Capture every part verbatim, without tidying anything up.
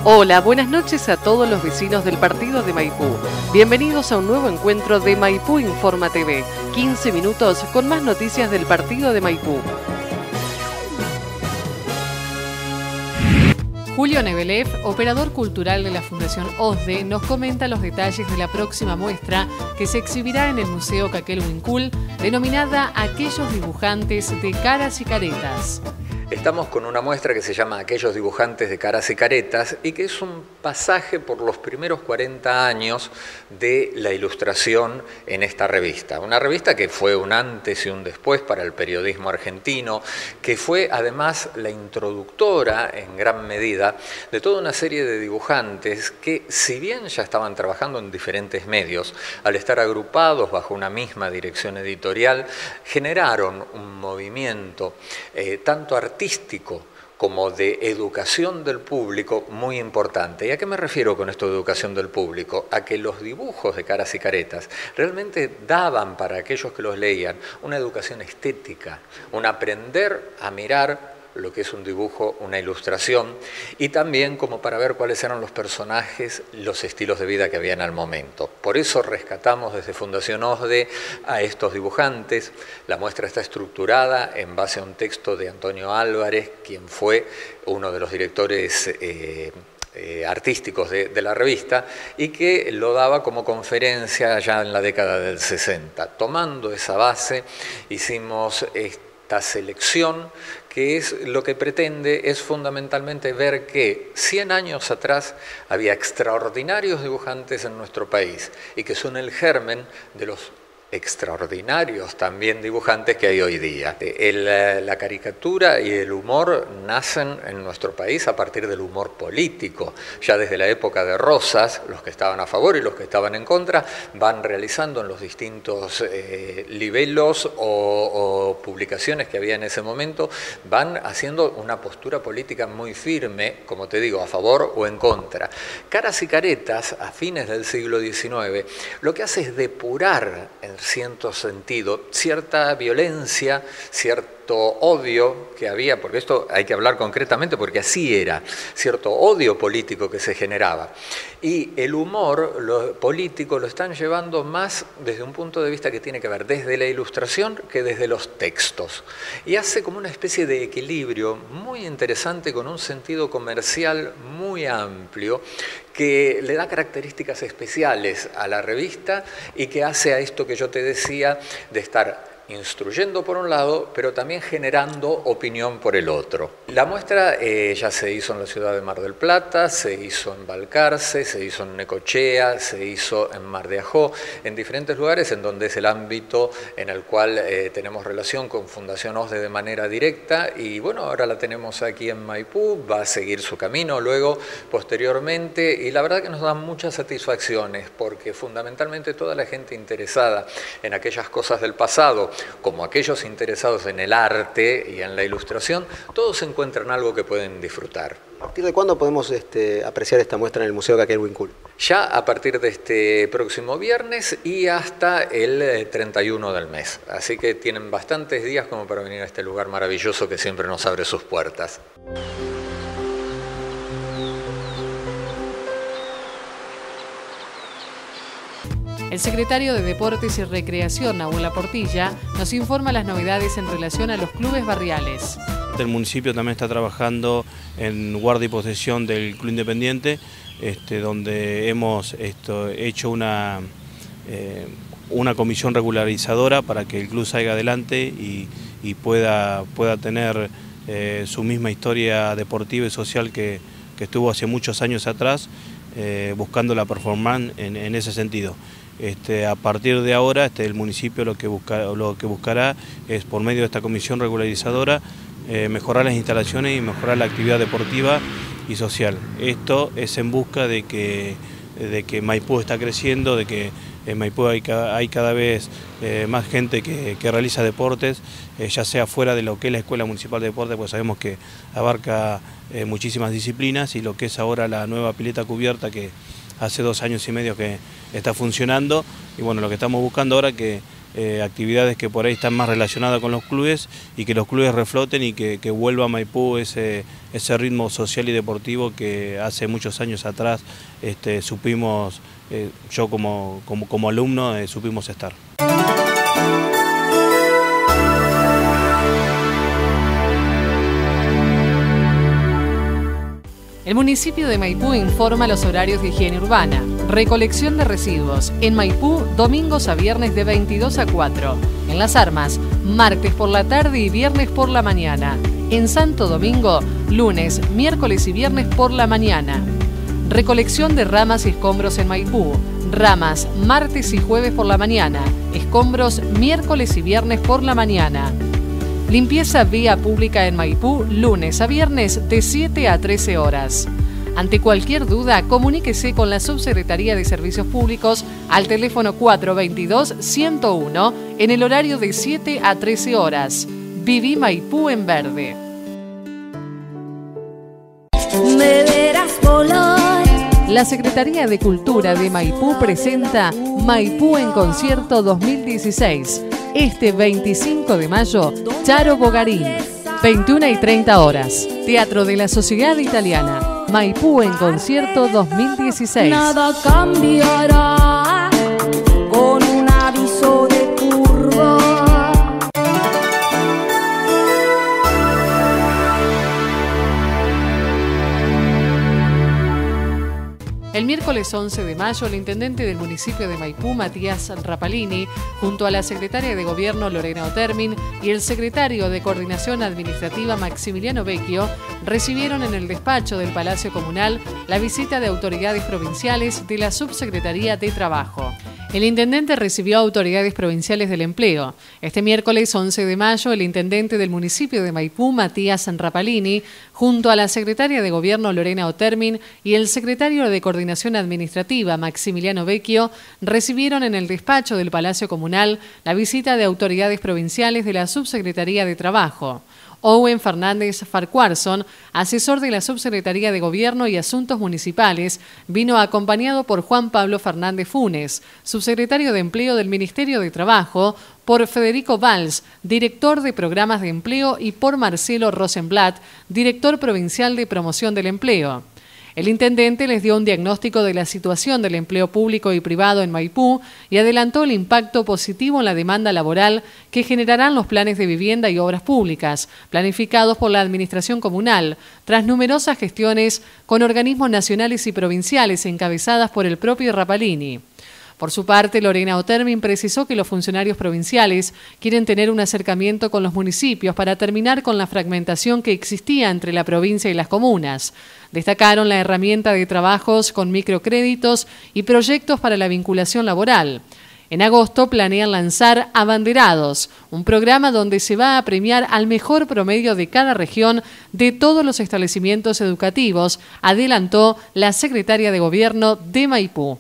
Hola, buenas noches a todos los vecinos del partido de Maipú. Bienvenidos a un nuevo encuentro de Maipú Informa T V. quince minutos con más noticias del partido de Maipú. Julio Nebelev, operador cultural de la Fundación O S D E, nos comenta los detalles de la próxima muestra que se exhibirá en el Museo Caquel Huincul, denominada Aquellos dibujantes de caras y caretas. Estamos con una muestra que se llama Aquellos dibujantes de caras y caretas y que es un pasaje por los primeros cuarenta años de la ilustración en esta revista. Una revista que fue un antes y un después para el periodismo argentino, que fue además la introductora en gran medida de toda una serie de dibujantes que, si bien ya estaban trabajando en diferentes medios, al estar agrupados bajo una misma dirección editorial, generaron un movimiento eh, tanto artístico como de educación del público muy importante. ¿Y a qué me refiero con esto de educación del público? A que los dibujos de caras y caretas realmente daban para aquellos que los leían una educación estética, un aprender a mirar lo que es un dibujo, una ilustración, y también como para ver cuáles eran los personajes, los estilos de vida que había en el momento. Por eso rescatamos desde Fundación O S D E a estos dibujantes. La muestra está estructurada en base a un texto de Antonio Álvarez, quien fue uno de los directores eh, eh, artísticos de, de la revista, y que lo daba como conferencia ya en la década del sesenta. Tomando esa base, hicimos esta selección que es lo que pretende es fundamentalmente ver que cien años atrás había extraordinarios dibujantes en nuestro país y que son el germen de los extraordinarios también dibujantes que hay hoy día. El, la caricatura y el humor nacen en nuestro país a partir del humor político. Ya desde la época de Rosas, los que estaban a favor y los que estaban en contra van realizando en los distintos eh, libelos o, o publicaciones que había en ese momento, van haciendo una postura política muy firme, como te digo, a favor o en contra. Caras y caretas, a fines del siglo diecinueve, lo que hace es depurar en cierto sentido cierta violencia, cierto odio que había, porque esto hay que hablar concretamente porque así era, cierto odio político que se generaba. Y el humor lo político lo están llevando más desde un punto de vista que tiene que ver desde la ilustración que desde los textos. Y hace como una especie de equilibrio muy interesante con un sentido comercial muy amplio que le da características especiales a la revista y que hace a esto que yo te decía de estar instruyendo por un lado, pero también generando opinión por el otro. La muestra eh, ya se hizo en la ciudad de Mar del Plata, se hizo en Balcarce, se hizo en Necochea, se hizo en Mar de Ajó, en diferentes lugares en donde es el ámbito en el cual eh, tenemos relación con Fundación O S D E de manera directa y bueno, ahora la tenemos aquí en Maipú, va a seguir su camino luego, posteriormente, y la verdad que nos da muchas satisfacciones porque fundamentalmente toda la gente interesada en aquellas cosas del pasado, como aquellos interesados en el arte y en la ilustración, todos encuentran algo que pueden disfrutar. ¿A partir de cuándo podemos este, apreciar esta muestra en el Museo Caquel Huincul? Ya a partir de este próximo viernes y hasta el treinta y uno del mes. Así que tienen bastantes días como para venir a este lugar maravilloso que siempre nos abre sus puertas. El secretario de Deportes y Recreación, Nahuel Portilla, nos informa las novedades en relación a los clubes barriales. El municipio también está trabajando en guardia y posesión del Club Independiente, este, donde hemos esto, hecho una, eh, una comisión regularizadora para que el club salga adelante y, y pueda, pueda tener eh, su misma historia deportiva y social que, que estuvo hace muchos años atrás, eh, buscando la performance en, en ese sentido. Este, a partir de ahora este, el municipio lo que, busca, lo que buscará es, por medio de esta comisión regularizadora, eh, mejorar las instalaciones y mejorar la actividad deportiva y social. Esto es en busca de que, de que Maipú está creciendo, de que en Maipú hay, hay cada vez eh, más gente que, que realiza deportes, eh, ya sea fuera de lo que es la Escuela Municipal de Deportes, pues sabemos que abarca eh, muchísimas disciplinas, y lo que es ahora la nueva pileta cubierta que hace dos años y medio que está funcionando, y bueno, lo que estamos buscando ahora es que eh, actividades que por ahí están más relacionadas con los clubes y que los clubes refloten y que, que vuelva a Maipú ese, ese ritmo social y deportivo que hace muchos años atrás este, supimos, eh, yo como, como, como alumno eh, supimos estar. El municipio de Maipú informa los horarios de higiene urbana. Recolección de residuos. En Maipú, domingos a viernes de veintidós a cuatro. En Las Armas, martes por la tarde y viernes por la mañana. En Santo Domingo, lunes, miércoles y viernes por la mañana. Recolección de ramas y escombros en Maipú. Ramas, martes y jueves por la mañana. Escombros, miércoles y viernes por la mañana. Limpieza vía pública en Maipú, lunes a viernes de siete a trece horas. Ante cualquier duda, comuníquese con la Subsecretaría de Servicios Públicos al teléfono cuatro veintidós, ciento uno en el horario de siete a trece horas. Viví Maipú en verde. Me verás volar. La Secretaría de Cultura de Maipú presenta Maipú en Concierto dos mil dieciséis. Este veinticinco de mayo, Charo Bogarín, veintiuna y treinta horas. Teatro de la Sociedad Italiana. Maipú en Concierto dos mil dieciséis. Nada cambiará con un aviso de curva. El miércoles once de mayo, el intendente del municipio de Maipú, Matías Rapalini, junto a la secretaria de Gobierno, Lorena Otermin, y el secretario de Coordinación Administrativa, Maximiliano Vecchio, recibieron en el despacho del Palacio Comunal la visita de autoridades provinciales de la Subsecretaría de Trabajo. El intendente recibió a autoridades provinciales del empleo. Este miércoles once de mayo, el intendente del municipio de Maipú, Matías Rapalini, junto a la secretaria de Gobierno, Lorena Otermin, y el secretario de Coordinación Administrativa, Maximiliano Vecchio, recibieron en el despacho del Palacio Comunal la visita de autoridades provinciales de la Subsecretaría de Trabajo. Owen Fernández Farquharson, asesor de la Subsecretaría de Gobierno y Asuntos Municipales, vino acompañado por Juan Pablo Fernández Funes, subsecretario de Empleo del Ministerio de Trabajo, por Federico Valls, director de Programas de Empleo, y por Marcelo Rosenblatt, director provincial de Promoción del Empleo. El intendente les dio un diagnóstico de la situación del empleo público y privado en Maipú y adelantó el impacto positivo en la demanda laboral que generarán los planes de vivienda y obras públicas, planificados por la Administración Comunal, tras numerosas gestiones con organismos nacionales y provinciales encabezadas por el propio Rapalini. Por su parte, Lorena Otermin precisó que los funcionarios provinciales quieren tener un acercamiento con los municipios para terminar con la fragmentación que existía entre la provincia y las comunas. Destacaron la herramienta de trabajos con microcréditos y proyectos para la vinculación laboral. En agosto planean lanzar Abanderados, un programa donde se va a premiar al mejor promedio de cada región de todos los establecimientos educativos, adelantó la secretaria de Gobierno de Maipú.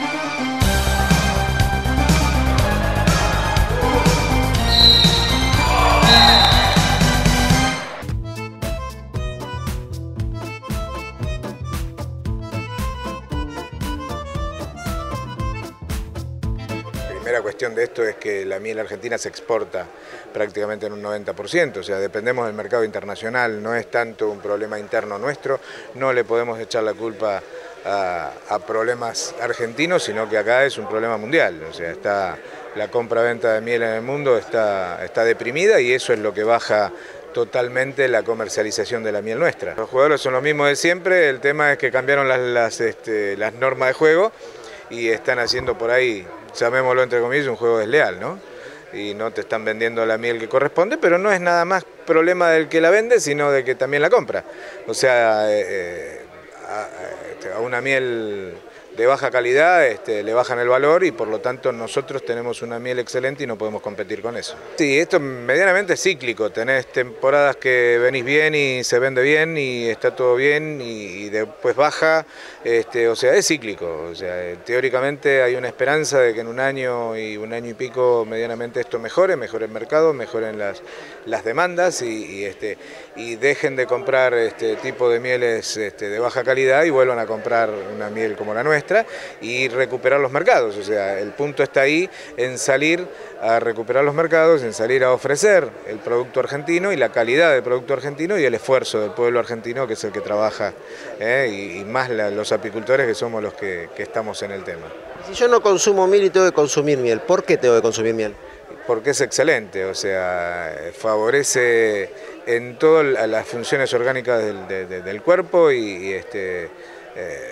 La primera cuestión de esto es que la miel argentina se exporta prácticamente en un noventa por ciento, o sea, dependemos del mercado internacional, no es tanto un problema interno nuestro, no le podemos echar la culpa a, a problemas argentinos, sino que acá es un problema mundial, o sea, está la compra-venta de miel en el mundo está, está deprimida y eso es lo que baja totalmente la comercialización de la miel nuestra. Los jugadores son los mismos de siempre, el tema es que cambiaron las, las, este, las normas de juego y están haciendo por ahí, llamémoslo entre comillas, un juego desleal, ¿no? Y no te están vendiendo la miel que corresponde, pero no es nada más problema del que la vende, sino de que también la compra. O sea, eh, a, a una miel de baja calidad este, le bajan el valor y por lo tanto nosotros tenemos una miel excelente y no podemos competir con eso. Sí, esto medianamente es cíclico, tenés temporadas que venís bien y se vende bien y está todo bien y, y después baja, este, o sea, es cíclico, o sea, teóricamente hay una esperanza de que en un año y un año y pico medianamente esto mejore, mejore el mercado, mejoren las, las demandas y, y, este, y dejen de comprar este tipo de mieles este, de baja calidad y vuelvan a comprar una miel como la nuestra. muestra y recuperar los mercados. O sea, el punto está ahí en salir a recuperar los mercados, en salir a ofrecer el producto argentino y la calidad del producto argentino y el esfuerzo del pueblo argentino, que es el que trabaja, ¿eh? y, y más la, los apicultores, que somos los que, que estamos en el tema. Si yo no consumo miel y tengo que consumir miel, ¿por qué tengo que consumir miel? Porque es excelente, o sea, favorece en todas las funciones orgánicas del, de, del cuerpo y, y este, eh,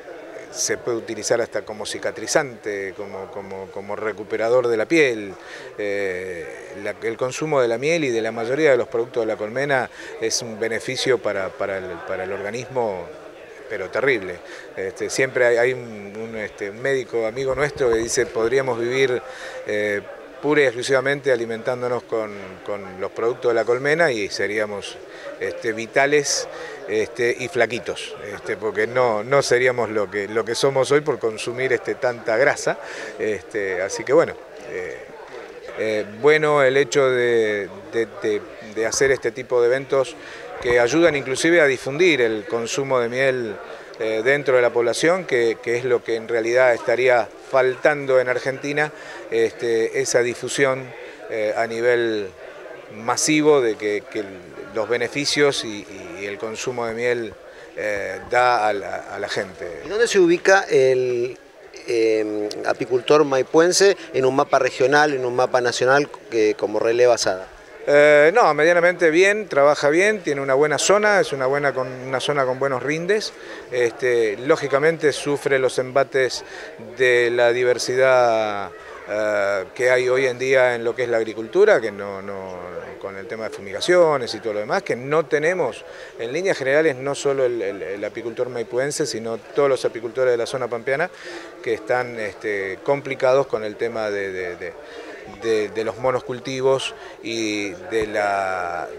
se puede utilizar hasta como cicatrizante, como, como, como recuperador de la piel. Eh, la, el consumo de la miel y de la mayoría de los productos de la colmena es un beneficio para, para, el, para el organismo, pero terrible. Este, siempre hay, hay un, un, este, un médico amigo nuestro que dice podríamos vivir eh, pura y exclusivamente alimentándonos con, con los productos de la colmena y seríamos este, vitales este, y flaquitos, este, porque no, no seríamos lo que, lo que somos hoy por consumir este, tanta grasa. Este, así que bueno, eh, eh, bueno el hecho de, de, de, de hacer este tipo de eventos que ayudan inclusive a difundir el consumo de miel eh, dentro de la población, que, que es lo que en realidad estaría faltando en Argentina, este, esa difusión eh, a nivel masivo de que, que los beneficios y, y el consumo de miel eh, da a la, a la gente. ¿Y dónde se ubica el eh, apicultor maipuense en un mapa regional, en un mapa nacional que, como Relé Basada? Eh, no, medianamente bien, trabaja bien, tiene una buena zona, es una, buena con, una zona con buenos rindes. Este, lógicamente sufre los embates de la diversidad eh, que hay hoy en día en lo que es la agricultura, que no, no, con el tema de fumigaciones y todo lo demás, que no tenemos, en líneas generales, no solo el, el, el apicultor maipuense, sino todos los apicultores de la zona pampeana, que están este, complicados con el tema de... de, de De, de los monocultivos y de la,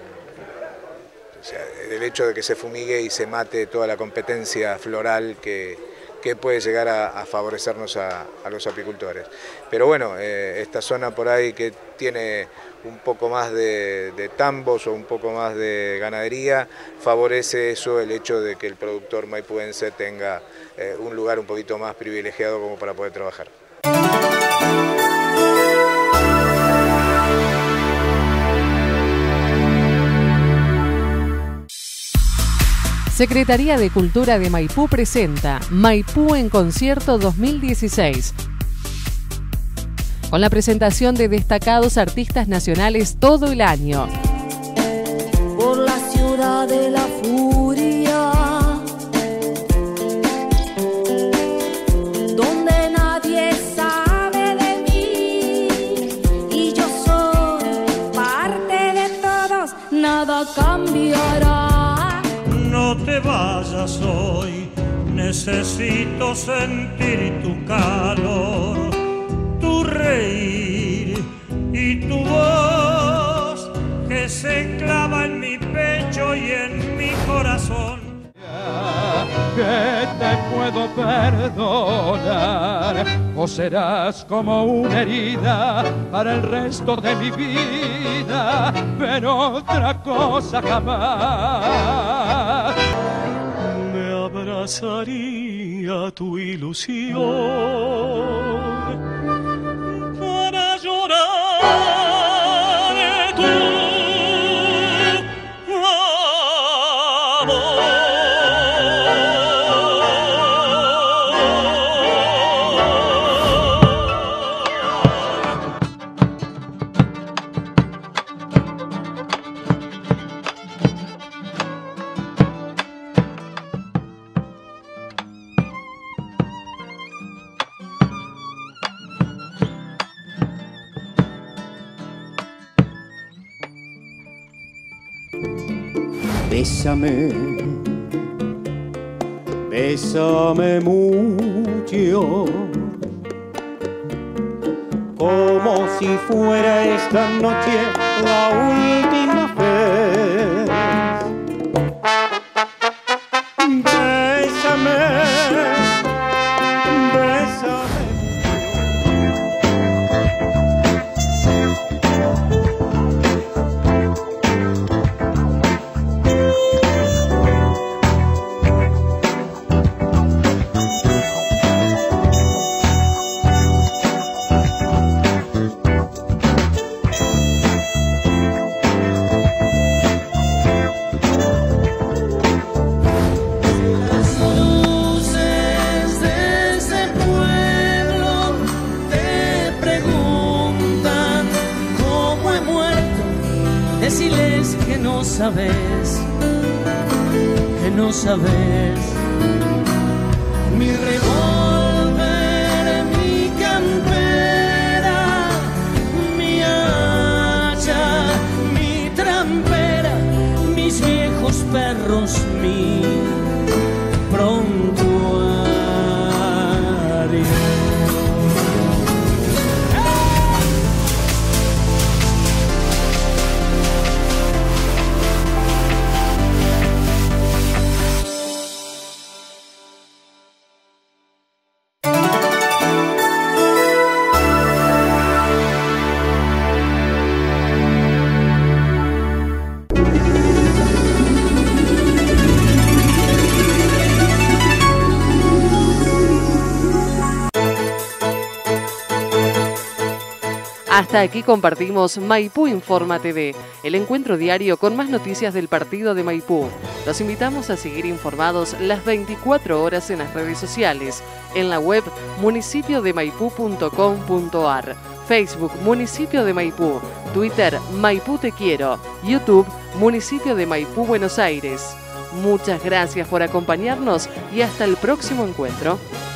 o sea, del hecho de que se fumigue y se mate toda la competencia floral que, que puede llegar a, a favorecernos a, a los apicultores. Pero bueno, eh, esta zona por ahí que tiene un poco más de, de tambos o un poco más de ganadería, favorece eso, el hecho de que el productor maipuense tenga eh, un lugar un poquito más privilegiado como para poder trabajar. Secretaría de Cultura de Maipú presenta Maipú en Concierto dos mil dieciséis. Con la presentación de destacados artistas nacionales todo el año. Por la ciudad de la furia, donde nadie sabe de mí y yo soy parte de todos, nada cambiará. No te vayas hoy, necesito sentir tu calor, tu reír y tu voz que se clava en mi pecho y en mi corazón. Que te puedo perdonar, o serás como una herida para el resto de mi vida, pero otra cosa jamás. Me abrazaría tu ilusión para llorar tu amor. Bésame, bésame mucho, como si fuera esta noche la última vez. Bésame, bésame. sabes, que no sabes. Mi revólver, mi campera, mi hacha, mi trampera, mis viejos perros, mi prontuario. Hasta aquí compartimos Maipú Informa T V, el encuentro diario con más noticias del partido de Maipú. Los invitamos a seguir informados las veinticuatro horas en las redes sociales, en la web municipio de maipú punto com punto ar, Facebook Municipio de Maipú, Twitter Maipú Te Quiero, YouTube Municipio de Maipú Buenos Aires. Muchas gracias por acompañarnos y hasta el próximo encuentro.